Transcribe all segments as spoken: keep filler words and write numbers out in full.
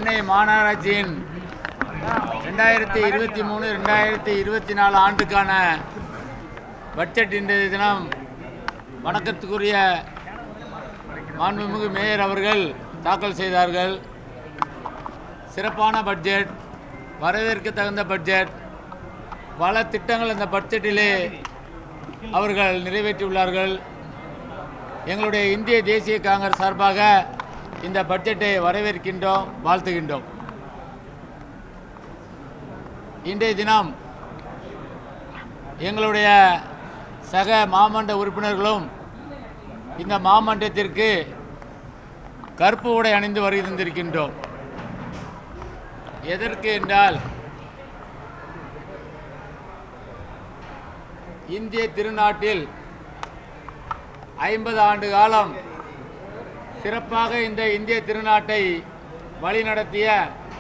சென்னை மாநகராட்சியின் ரெண்டாயிரத்தி இருபத்தி மூணு ரெண்டாயிரத்தி இருபத்தி நாலு ஆண்டுக்கான பட்ஜெட் இன்றைய தினம் வணக்கத்துக்குரிய மாண்புமிகு மேயர் அவர்கள் தாக்கல் செய்தார்கள். சிறப்பான பட்ஜெட், வரவேற்க தகுந்த பட்ஜெட், பல திட்டங்கள் இந்த பட்ஜெட்டிலே அவர்கள் நிறைவேற்றியுள்ளார்கள். எங்களுடைய இந்திய தேசிய காங்கிரஸ் சார்பாக இந்த பட்ஜெட்டை வரவேற்கின்றோம், வாழ்த்துகின்றோம். இன்றைய தினம் எங்களுடைய சக மாமன்ற உறுப்பினர்களும் இந்த மாமன்றத்திற்கு கருப்பு உடை அணிந்து வருகின்றிருக்கின்றோம். எதற்கு என்றால், இந்திய திருநாட்டில் ஐம்பது ஆண்டு காலம் சிறப்பாக இந்த இந்திய திருநாட்டை வழிநடத்திய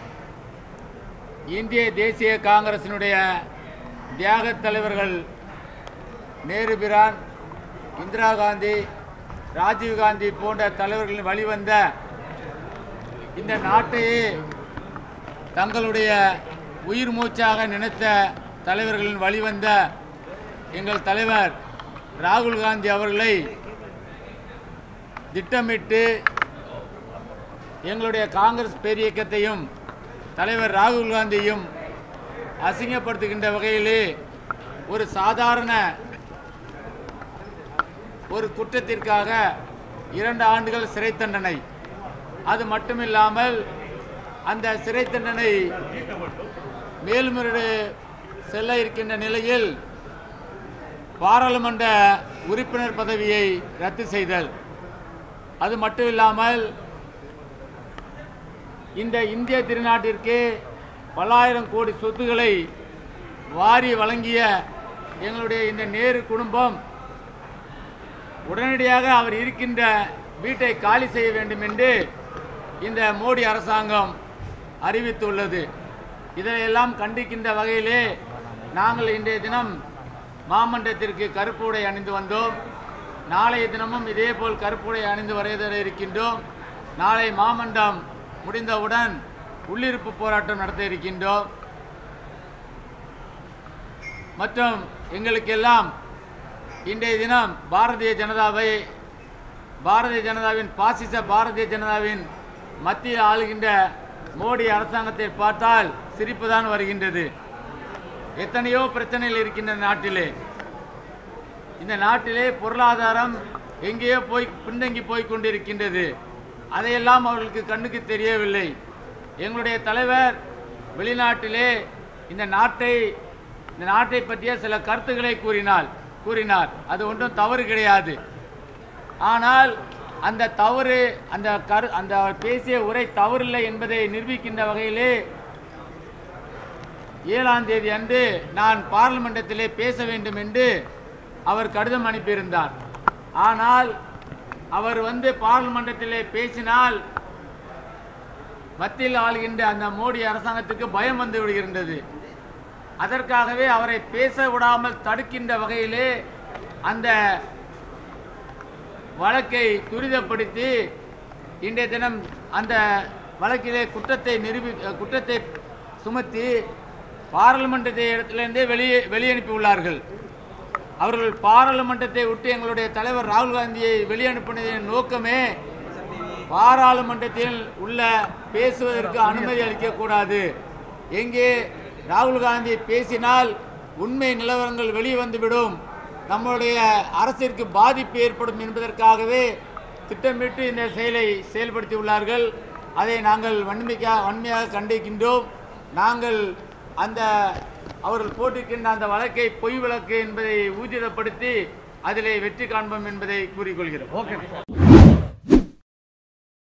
இந்திய தேசிய காங்கிரசினுடைய தியாக தலைவர்கள் நேரு பிரான், இந்திரா காந்தி, ராஜீவ் காந்தி போன்ற தலைவர்களின் வழிவந்த இந்த நாட்டையே தங்களுடைய உயிர் மூச்சாக நினைத்த தலைவர்களின் வழிவந்த எங்கள் தலைவர் ராகுல் காந்தி அவர்களை திட்டமிட்டு எங்களுடைய காங்கிரஸ் பேரியக்கத்தையும் தலைவர் ராகுல் காந்தியும் அசிங்கப்படுத்துகின்ற வகையிலே ஒரு சாதாரண ஒரு குற்றத்திற்காக இரண்டு ஆண்டுகள் சிறை தண்டனை, அது மட்டுமில்லாமல் அந்த சிறை தண்டனை மேல்முறையீடு செல்ல இருக்கின்ற நிலையில் பாராளுமன்ற உறுப்பினர் பதவியை ரத்து செய்தல், அது மட்டும் இல்லாமல் இந்த இந்திய திருநாட்டிற்கு பல்லாயிரம் கோடி சொத்துக்களை வாரி வழங்கிய எங்களுடைய இந்த நேரு குடும்பம் உடனடியாக அவர் இருக்கின்ற வீட்டை காலி செய்ய வேண்டும் என்று இந்த மோடி அரசாங்கம் அறிவித்துள்ளது. இதையெல்லாம் கண்டிக்கின்ற வகையிலே நாங்கள் இன்றைய தினம் மாமன்றத்திற்கு கருப்பு உடை அணிந்து வந்தோம். நாளைய தினமும் இதேபோல் கருப்பு உடை அணிந்து வரைய இருக்கின்றோம். நாளை மாமன்றம் முடிந்தவுடன் உள்ளிருப்பு போராட்டம் நடத்த இருக்கின்றோம். மற்றும் எங்களுக்கெல்லாம் இன்றைய தினம் பாரதிய ஜனதாவை பாரதிய ஜனதாவின் பாசிச பாரதிய ஜனதாவின் மத்தியில் ஆளுகின்ற மோடி அரசாங்கத்தை பார்த்தால் சிரிப்புதான் வருகின்றது. எத்தனையோ பிரச்சனைகள் இருக்கின்ற நாட்டிலே, இந்த நாட்டிலே பொருளாதாரம் எங்கேயோ போய் பின்தங்கி போய் கொண்டிருக்கின்றது. அதையெல்லாம் அவர்களுக்கு கண்ணுக்கு தெரியவில்லை. எங்களுடைய தலைவர் வெளிநாட்டிலே இந்த நாட்டை இந்த நாட்டை பற்றிய சில கருத்துக்களை கூறினார் கூறினார் அது ஒன்றும் தவறு கிடையாது. ஆனால் அந்த தவறு அந்த கரு அந்த பேசிய உரை தவறில்லை என்பதை நிரூபிக்கின்ற வகையிலே ஏழாம் தேதி அன்று நான் பார்லிமெண்டத்திலே பேச வேண்டும் என்று அவர் கடிதம் அனுப்பியிருந்தார். ஆனால் அவர் வந்து பார்லிமெண்டத்திலே பேசினால் மத்தியில் ஆளுகின்ற அந்த மோடி அரசாங்கத்துக்கு பயம் வந்து விடுகின்றது. அதற்காகவே அவரை பேச விடாமல் தடுக்கின்ற வகையிலே அந்த வழக்கை துரிதப்படுத்தி இன்றைய தினம் அந்த வழக்கிலே குற்றத்தை நிரூபி குற்றத்தை சுமத்தி பாராளுமன்றத்தை இடத்திலிருந்தே வெளியே வெளியனுப்பியுள்ளார்கள். அவர்கள் பாராளுமன்றத்தை விட்டு எங்களுடைய தலைவர் ராகுல் காந்தியை வெளியனுப்பினதின் நோக்கமே பாராளுமன்றத்தில் உள்ள பேசுவதற்கு அனுமதி அளிக்கக்கூடாது. எங்கே ராகுல் காந்தி பேசினால் உண்மை நிலவரங்கள் வெளியே வந்துவிடும், நம்முடைய அரசிற்கு பாதிப்பு ஏற்படும் என்பதற்காகவே திட்டமிட்டு இந்த செயலை செயல்படுத்தியுள்ளார்கள். அதை நாங்கள் வன்மையாக வன்மையாக கண்டிக்கின்றோம். நாங்கள் அந்த அவர்கள் போட்டிருக்கின்ற அந்த வழக்கை பொய் வழக்கு என்பதை ஊர்ஜிதப்படுத்தி அதிலே வெற்றி காண்போம் என்பதை கூறிக்கொள்கிறோம். ஓகே.